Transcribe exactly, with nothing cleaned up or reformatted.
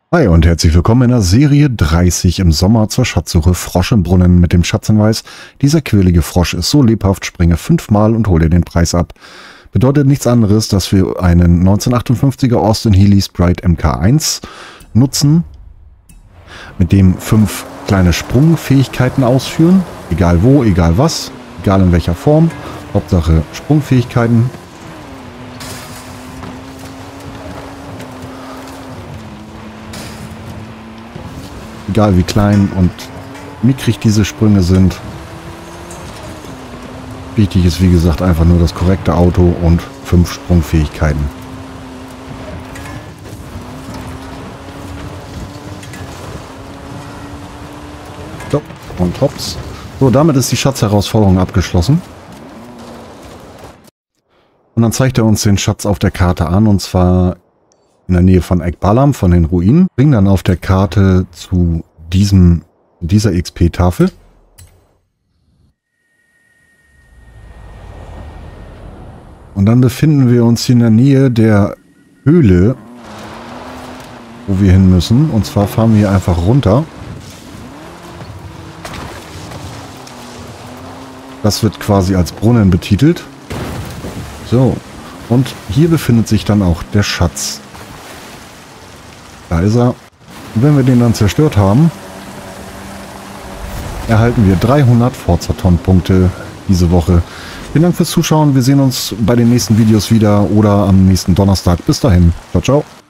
Hi und herzlich willkommen in der Serie dreißig im Sommer zur Schatzsuche Frosch im Brunnen mit dem Schatzhinweis: Dieser quirlige Frosch ist so lebhaft, springe fünfmal und hole den Preis ab. Bedeutet nichts anderes, dass wir einen neunzehnhundertachtundfünfziger Austin Healey Sprite M K eins nutzen, mit dem fünf kleine Sprungfähigkeiten ausführen, egal wo, egal was, egal in welcher Form, Hauptsache Sprungfähigkeiten. Egal wie klein und mickrig diese Sprünge sind. Wichtig ist, wie gesagt, einfach nur das korrekte Auto und fünf Sprungfähigkeiten. So, und hops. So, damit ist die Schatzherausforderung abgeschlossen. Und dann zeigt er uns den Schatz auf der Karte an, und zwar in der Nähe von Ekbalam, von den Ruinen. Bringen dann auf der Karte zu diesem, dieser X P-Tafel. Und dann befinden wir uns hier in der Nähe der Höhle, wo wir hin müssen. Und zwar fahren wir hier einfach runter. Das wird quasi als Brunnen betitelt. So, und hier befindet sich dann auch der Schatz. Da ist er. Und wenn wir den dann zerstört haben, erhalten wir dreihundert Forzaton-Punkte diese Woche. Vielen Dank fürs Zuschauen. Wir sehen uns bei den nächsten Videos wieder oder am nächsten Donnerstag. Bis dahin. Ciao, ciao.